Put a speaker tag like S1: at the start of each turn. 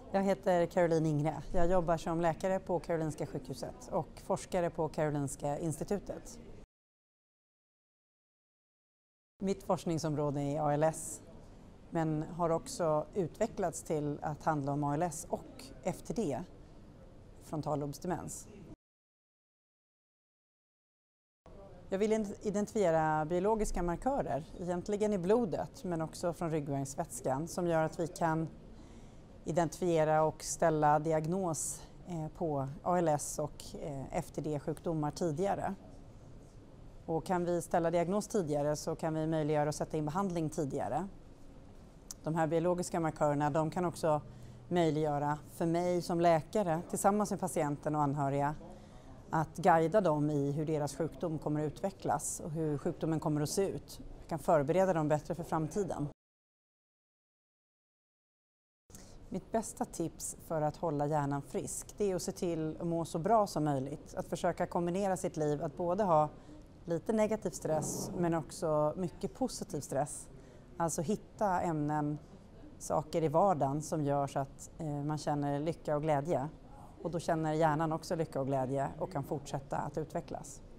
S1: Jag heter Caroline Ingre. Jag jobbar som läkare på Karolinska sjukhuset och forskare på Karolinska institutet. Mitt forskningsområde är ALS, men har också utvecklats till att handla om ALS och FTD, frontallobsdemens. Jag vill identifiera biologiska markörer, egentligen i blodet men också från ryggmärgsvätskan, som gör att vi kan identifiera och ställa diagnos på ALS och FTD-sjukdomar tidigare. Och kan vi ställa diagnos tidigare så kan vi möjliggöra att sätta in behandling tidigare. De här biologiska markörerna, de kan också möjliggöra för mig som läkare tillsammans med patienten och anhöriga att guida dem i hur deras sjukdom kommer att utvecklas och hur sjukdomen kommer att se ut. Jag kan förbereda dem bättre för framtiden. Mitt bästa tips för att hålla hjärnan frisk, det är att se till att må så bra som möjligt. Att försöka kombinera sitt liv, att både ha lite negativ stress men också mycket positiv stress. Alltså hitta ämnen, saker i vardagen som gör så att man känner lycka och glädje. Och då känner hjärnan också lycka och glädje och kan fortsätta att utvecklas.